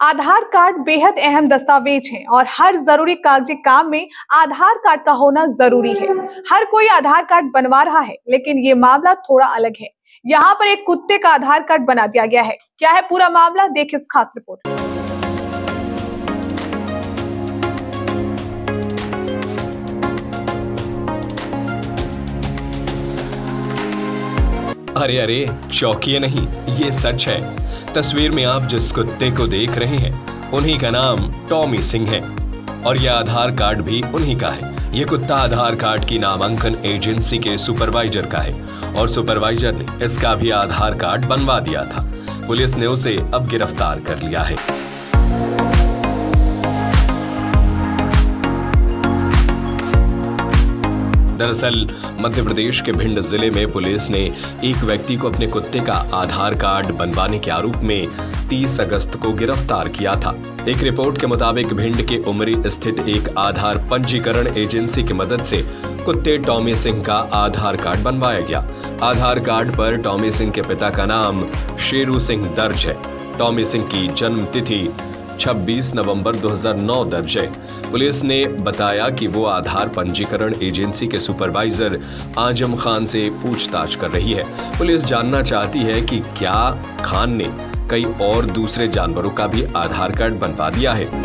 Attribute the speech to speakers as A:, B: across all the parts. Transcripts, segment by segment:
A: आधार card बेहद अहम दस्तावेज है और हर जरूरी कागजी काम में आधार कार्ड का होना जरूरी है। हर कोई आधार कार्ड बनवा रहा है, लेकिन ये मामला थोड़ा अलग है। यहाँ पर एक कुत्ते का आधार कार्ड बना दिया गया है। क्या है पूरा मामला, देखिए इस खास रिपोर्ट।
B: अरे अरे, चौंकिए नहीं, ये सच है। तस्वीर में आप जिस कुत्ते को देख रहे हैं, उन्हीं का नाम टॉमी सिंह है और यह आधार कार्ड भी उन्हीं का है। ये कुत्ता आधार कार्ड की नामांकन एजेंसी के सुपरवाइजर का है और सुपरवाइजर ने इसका भी आधार कार्ड बनवा दिया था। पुलिस ने उसे अब गिरफ्तार कर लिया है। दरअसल मध्य प्रदेश के भिंड जिले में पुलिस ने एक व्यक्ति को अपने कुत्ते का आधार कार्ड बनवाने के आरोप में 30 अगस्त को गिरफ्तार किया था। एक रिपोर्ट के मुताबिक भिंड के उमरी स्थित एक आधार पंजीकरण एजेंसी की मदद से कुत्ते टॉमी सिंह का आधार कार्ड बनवाया गया। आधार कार्ड पर टॉमी सिंह के पिता का नाम शेरू सिंह दर्ज है। टॉमी सिंह की जन्म तिथि 26 नवंबर 2009 दर्ज है। पुलिस ने बताया कि वो आधार पंजीकरण एजेंसी के सुपरवाइजर आजम खान से पूछताछ कर रही है। पुलिस जानना चाहती है कि क्या खान ने कई और दूसरे जानवरों का भी आधार कार्ड बनवा दिया है।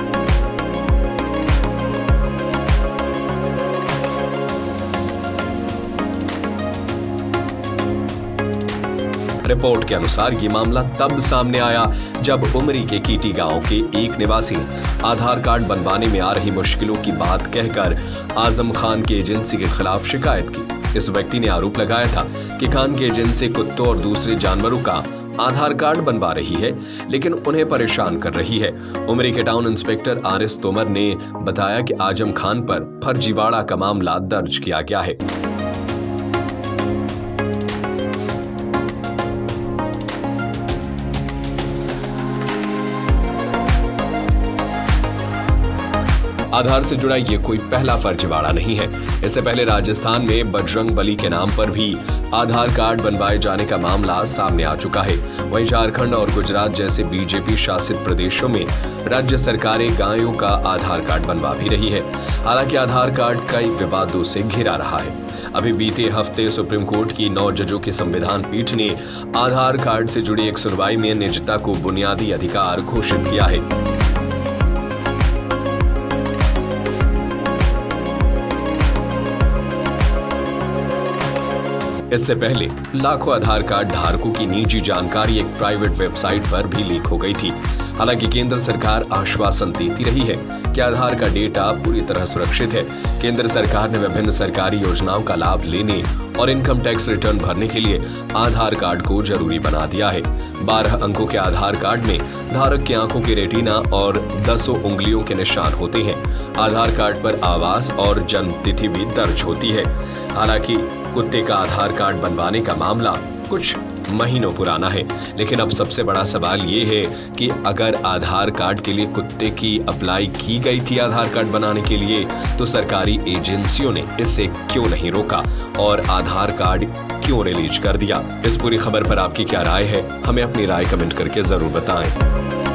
B: रिपोर्ट के अनुसार ये मामला तब सामने आया जब उमरी के कीटी गांव के एक निवासी ने आधार कार्ड बनवाने में आ रही मुश्किलों की बात कहकर आजम खान की एजेंसी के खिलाफ शिकायत की। इस व्यक्ति ने आरोप लगाया था कि खान की एजेंसी कुत्तों और दूसरे जानवरों का आधार कार्ड बनवा रही है, लेकिन उन्हें परेशान कर रही है। उमरी के टाउन इंस्पेक्टर आरिस तोमर ने बताया कि आजम खान पर फर्जीवाड़ा का मामला दर्ज किया गया है। आधार से जुड़ा ये कोई पहला फर्जीवाड़ा नहीं है। इससे पहले राजस्थान में बजरंग बली के नाम पर भी आधार कार्ड बनवाए जाने का मामला सामने आ चुका है। वहीं झारखंड और गुजरात जैसे बीजेपी शासित प्रदेशों में राज्य सरकारें गायों का आधार कार्ड बनवा भी रही है। हालांकि आधार कार्ड कई विवादों से घिरा रहा है। अभी बीते हफ्ते सुप्रीम कोर्ट की 9 जजों की संविधान पीठ ने आधार कार्ड से जुड़ी एक सुनवाई में निजता को बुनियादी अधिकार घोषित किया है। इससे पहले लाखों आधार कार्ड धारकों की निजी जानकारी एक प्राइवेट वेबसाइट पर भी लीक हो गई थी। हालांकि केंद्र सरकार आश्वासन देती रही है कि आधार का डेटा पूरी तरह सुरक्षित है। केंद्र सरकार ने विभिन्न सरकारी योजनाओं का लाभ लेने और इनकम टैक्स रिटर्न भरने के लिए आधार कार्ड को जरूरी बना दिया है। 12 अंकों के आधार कार्ड में धारक की आंखों की रेटिना और 10 उंगलियों के निशान होते हैं। आधार कार्ड पर आवास और जन्म तिथि भी दर्ज होती है। हालांकि कुत्ते का आधार कार्ड बनवाने का मामला कुछ महीनों पुराना है, लेकिन अब सबसे बड़ा सवाल ये है कि अगर आधार कार्ड के लिए कुत्ते की अप्लाई की गई थी आधार कार्ड बनाने के लिए, तो सरकारी एजेंसियों ने इसे क्यों नहीं रोका और आधार कार्ड क्यों रिलीज कर दिया। इस पूरी खबर पर आपकी क्या राय है, हमें अपनी राय कमेंट करके जरूर बताएं।